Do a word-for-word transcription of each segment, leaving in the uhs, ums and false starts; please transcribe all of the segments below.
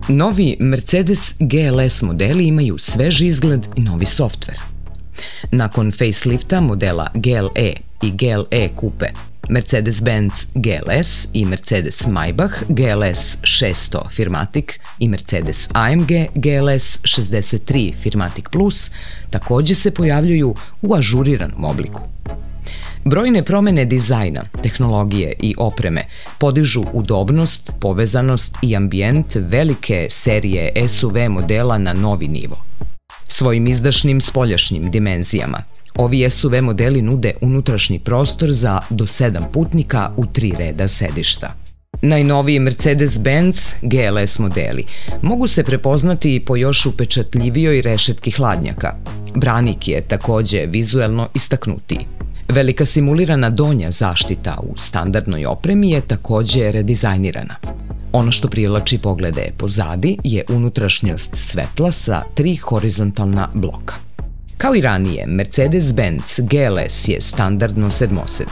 Novi Mercedes G L S modeli imaju svež izgled i novi softver. Nakon facelifta modela G L E i G L E Coupe, Mercedes-Benz G L S i Mercedes-Maybach G L S šesto Firmatic i Mercedes-A M G G L S šezdeset tri Firmatic Plus takođe se pojavljuju u ažuriranom obliku. Brojne promene dizajna, tehnologije i opreme podižu udobnost, povezanost i ambijent velike serije S U V modela na novi nivo. Svojim izdašnim spoljašnjim dimenzijama, ovi S U V modeli nude unutrašnji prostor za do sedam putnika u tri reda sedišta. Najnoviji Mercedes-Benz G L S modeli mogu se prepoznati po još upečatljivijoj rešetki hladnjaka. Branik je takođe vizuelno istaknutiji. Velika simulirana donja zaštita u standardnoj opremi je takođe redizajnirana. Ono što privlači poglede pozadi je unutrašnjost svetla sa tri horizontalna bloka. Kao i ranije, Mercedes-Benz G L S je standardno sedmosed.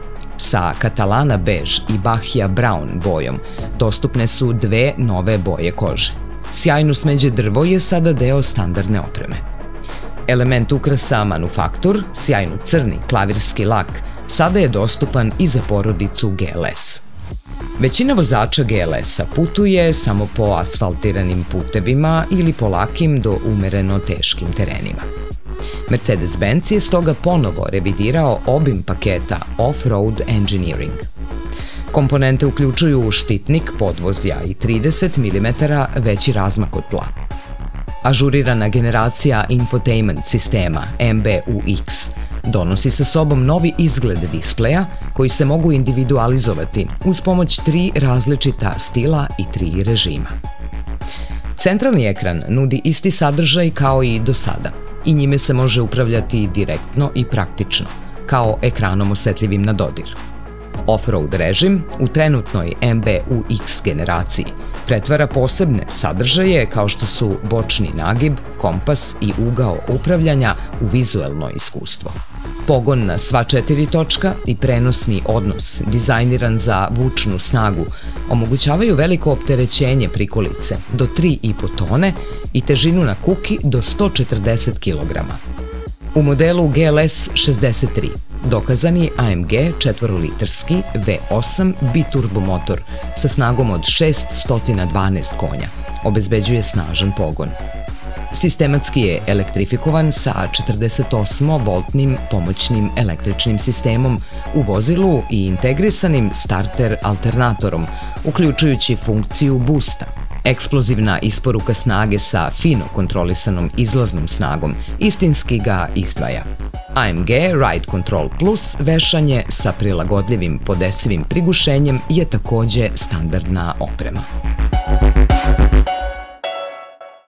Sa Catalana bež i Bahia Brown bojom dostupne su dve nove boje kože. Sjajno smeđe drvo je sada deo standardne opreme. Element ukrasa Manufaktur, sjajno crni klavirski lak, sada je dostupan i za porodicu G L S. Većina vozača G L S-a putuje samo po asfaltiranim putevima ili po lakim do umereno teškim terenima. Mercedes-Benz je stoga ponovo revidirao obim paketa Off-Road Engineering. Komponente uključuju štitnik podvozja i trideset milimetara veći razmak od tla. Ažurirana generacija infotainment sistema M B U X donosi sa sobom novi izgled displeja koji se mogu individualizovati uz pomoć tri različita stila i tri režima. Centralni ekran nudi isti sadržaj kao i do sada i njime se može upravljati direktno i praktično, kao ekranom osetljivim na dodir. Off-road režim u trenutnoj M B U X generaciji pretvara posebne sadržaje kao što su bočni nagib, kompas i ugao upravljanja u vizuelno iskustvo. Pogon na sva četiri točka i prenosni odnos dizajniran za vučnu snagu omogućavaju veliko opterećenje prikolice do tri i po tone i težinu na kuki do sto četrdeset kilograma. U modelu G L S šezdeset tri dokazani A M G četvorolitarski V osam biturbomotor sa snagom od šeststo dvanaest konja obezbeđuje snažan pogon. Sistematski je elektrifikovan sa četrdeset osam voltnim pomoćnim električnim sistemom u vozilu i integrisanim starter alternatorom, uključujući funkciju boosta. Eksplozivna isporuka snage sa fino kontrolisanom izlaznom snagom istinski ga izdvaja. A M G Ride Control Plus vešanje sa prilagodljivim podesivim prigušenjem je takođe standardna oprema.